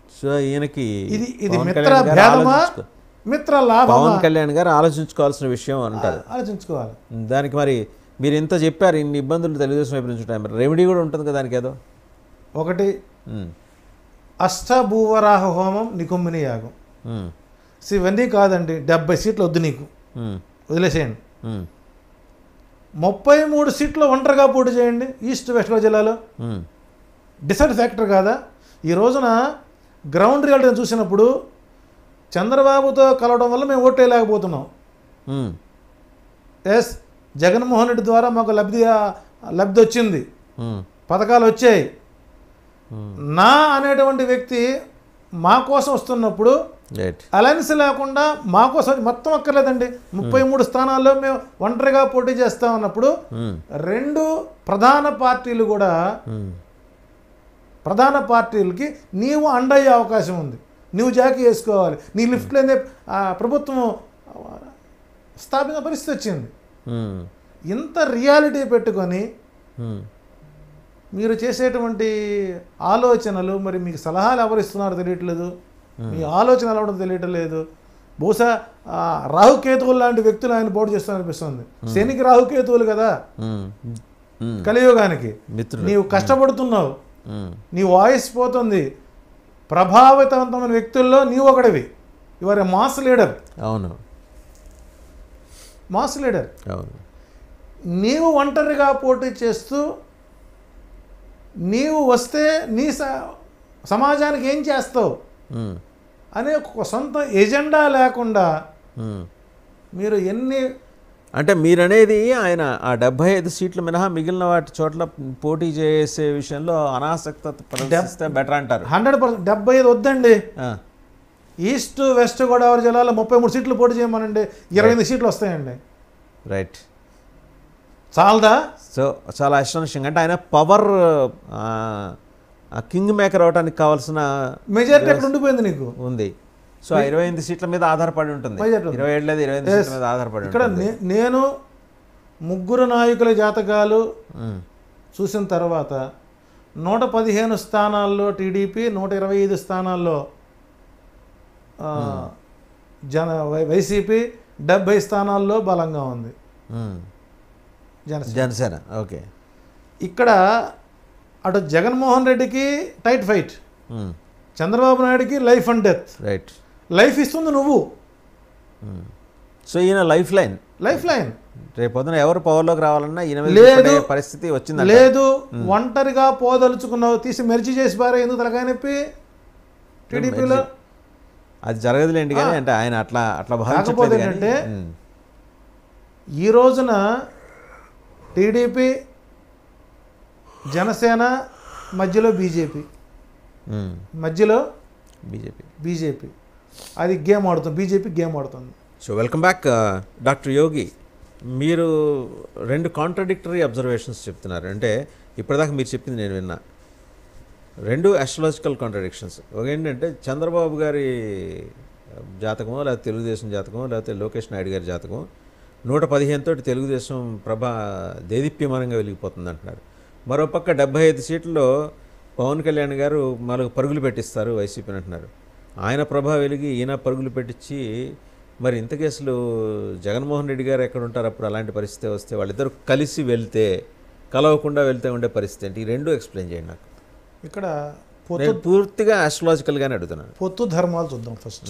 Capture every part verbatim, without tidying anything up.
So ఈయనకి ఇది ఇది మిత్ర భేదమా మిత్ర లాభమా పవన్ కళ్యాణ్ గారు ఆలోచించుకోవాల్సిన విషయం అంటారు. ఆలోచించుకోవాలి. దానికి మరి మీరు ఇంత చెప్పారు, ఇన్ని ఇబ్బందులు తెలుగుదేశం వైపు నుంచి ఉంటాయి, మరి రెమెడీ కూడా ఉంటుంది కదా దానికి ఏదో. ఒకటి అష్టభూవరాహ హోమం నికుంభిని యాగం. సో ఇవన్నీ కాదండి, డెబ్బై సీట్లు వద్దు నీకు, వదిలేసేయండి. ముప్పై మూడు సీట్లు ఒంటరిగా పోటీ చేయండి ఈస్ట్ వెస్ట్ గోదావరి జిల్లాలో. డిసైడ్ ఫ్యాక్టర్ కాదా? ఈ రోజున గ్రౌండ్ రియాలిటీని చూసినప్పుడు చంద్రబాబుతో కలవడం వల్ల మేము ఓటు వేయలేకపోతున్నాం. ఎస్, జగన్మోహన్ రెడ్డి ద్వారా మాకు లబ్ధి లబ్ధి వచ్చింది, పథకాలు వచ్చాయి. నా అనేటువంటి వ్యక్తి మా కోసం వస్తున్నప్పుడు అలయన్స్ లేకుండా మా కోసం మొత్తం అక్కర్లేదండి. ముప్పై మూడు స్థానాల్లో మేము ఒంటరిగా పోటీ చేస్తా ఉన్నప్పుడు రెండు ప్రధాన పార్టీలు కూడా ప్రధాన పార్టీలకి నీవు అండయ్యే అవకాశం ఉంది. నువ్వు జాకీ వేసుకోవాలి. నీ లిఫ్ట్లోనే ప్రభుత్వం స్థాపించిన పరిస్థితి వచ్చింది. ఇంత రియాలిటీ పెట్టుకొని మీరు చేసేటువంటి ఆలోచనలు, మరి మీకు సలహాలు ఎవరు ఇస్తున్నారో తెలియట్లేదు, మీ ఆలోచన ఎలా ఉండదో తెలియటం లేదు. బహుశా రాహుకేతువులు లాంటి వ్యక్తులు ఆయన పోటీ చేస్తాను అనిపిస్తుంది. శనికి రాహుకేతువులు కదా కలియుగానికి. నీవు కష్టపడుతున్నావు, నీ వాయిస్ పోతుంది, ప్రభావితవంతమైన వ్యక్తుల్లో నీవు ఒకటివి. Your a mass leader. అవును, మాస్ లీడర్. అవును. నీవు ఒంటరిగా పోటీ చేస్తూ నీవు వస్తే నీ సమాజానికి ఏం చేస్తావు అనే ఒక సొంత ఎజెండా లేకుండా మీరు ఎన్ని అంటే మీరనేది ఆయన ఆ డెబ్బై ఐదు సీట్లు మినహా మిగిలిన వాటి చోట్ల పోటీ చేసే విషయంలో అనాసక్తత ప్రదర్శిస్తే బెటర్ అంటారు. హండ్రెడ్ పర్సెంట్ డెబ్బై ఐదు వద్దండి. ఈస్ట్ వెస్ట్ గోదావరి జిల్లాలో ముప్పై మూడు సీట్లు పోటీ చేయమనండి, ఇరవై ఎనిమిది సీట్లు వస్తాయండి. రైట్, చాలదా? సో చాలా అస్టానిషింగ్. అంటే ఆయన పవర్ కింగ్ మేకర్ అవడానికి కావాల్సిన మెజారిటీ ఎక్కడ ఉండిపోయింది నీకు ఉంది. సో ఇరవై ఎనిమిది సీట్ల మీద ఆధారపడి ఉంటుంది, ఇరవై ఏడు లేదు ఇరవై ఎనిమిది సీట్ల మీద ఆధారపడి ఇక్కడ నేను ముగ్గురు నాయకుల జాతకాలు చూసిన తర్వాత నూట పదిహేను స్థానాల్లో టీడీపీ, నూట ఇరవై ఐదు స్థానాల్లో జన వైసీపీ, డెబ్బై స్థానాల్లో బలంగా ఉంది జనసేన. ఓకే, ఇక్కడ అటు జగన్మోహన్ రెడ్డికి టైట్ ఫైట్, చంద్రబాబు నాయుడుకి life and death. Right, life ఇస్తుంది నువ్వు. సో ఈయన లైఫ్ లైన్ లైఫ్ లైన్ రేపు పొద్దున ఎవరు పవర్లోకి రావాలన్నా ఈయన లేదు పరిస్థితి వచ్చింది. లేదు, ఒంటరిగా పోదలుచుకున్నావు, తీసి మెర్జీ చేసి పారే, ఎందుకు తలకాయ నొప్పి టీడీపీలో. అది జరగదులేండి, కానీ అంటే ఆయన అట్లా అట్లా కాకపోతే ఏంటంటే ఈ రోజున టీడీపీ జనసేన మధ్యలో బీజేపీ, మధ్యలో బీజేపీ బీజేపీ అది గేమ్ ఆడుతుంది, బీజేపీ గేమ్ ఆడుతుంది. So welcome back doctor Yogi. మీరు రెండు కాంట్రడిక్టరీ అబ్జర్వేషన్స్ చెప్తున్నారు. అంటే ఇప్పటిదాకా మీరు చెప్పింది నేను విన్నా, రెండు ఆస్ట్రాలజికల్ కాంట్రడిక్షన్స్. ఒకటేంటంటే చంద్రబాబు గారి జాతకమో లేకపోతే తెలుగుదేశం జాతకమో లేకపోతే లోకేష్ నాయుడు గారి జాతకం నూట పదిహేను తోటి తెలుగుదేశం ప్రభా దేదీప్యమానంగా వెలిగిపోతుంది అంటున్నారు. మరోపక్క డెబ్బై ఐదు సీట్లలో పవన్ కళ్యాణ్ గారు మనకు పరుగులు పెట్టిస్తారు వైసీపీని అంటున్నారు. ఆయన ప్రభా వెలిగి ఈయన పరుగులు పెట్టించి, మరి ఇంతకీ అసలు జగన్మోహన్ రెడ్డి గారు ఎక్కడ ఉంటారు అప్పుడు అలాంటి పరిస్థితి వస్తే? వాళ్ళిద్దరు కలిసి వెళ్తే, కలవకుండా వెళ్తే ఉండే పరిస్థితి ఏంటి? ఈ రెండు ఎక్స్ప్లెయిన్ చేయండి నాకు. ఇక్కడ పూర్తిగా ఆస్ట్రాలజికల్గానే అడుగుతున్నాను. పొత్తు ధర్మాలు చూద్దాం ఫస్ట్.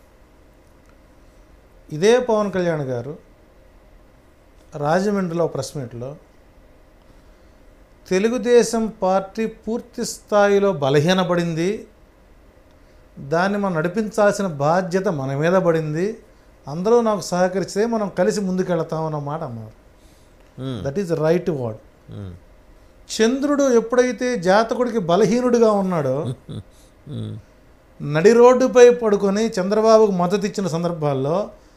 ఇదే పవన్ కళ్యాణ్ గారు రాజమండ్రిలో ప్రెస్ మీట్లో తెలుగుదేశం పార్టీ పూర్తి స్థాయిలో బలహీనపడింది, దాన్ని మనం నడిపించాల్సిన బాధ్యత మన మీద పడింది, అందరూ నాకు సహకరిస్తే మనం కలిసి ముందుకెళ్తాం అన్నమాట అన్నారు. That is right word. చంద్రుడు ఎప్పుడైతే జాతకుడికి బలహీనుడిగా ఉన్నాడో, నడి రోడ్డుపై పడుకొని చంద్రబాబుకు మద్దతు ఇచ్చిన సందర్భాల్లో